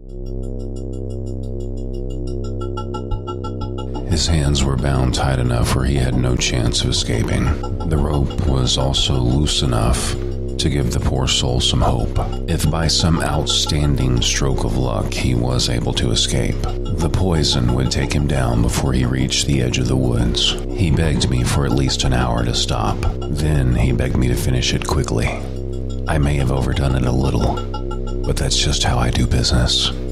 His hands were bound tight enough where he had no chance of escaping. The rope was also loose enough to give the poor soul some hope. If by some outstanding stroke of luck he was able to escape, the poison would take him down before he reached the edge of the woods. He begged me for at least an hour to stop. Then he begged me to finish it quickly. I may have overdone it a little, but that's just how I do business.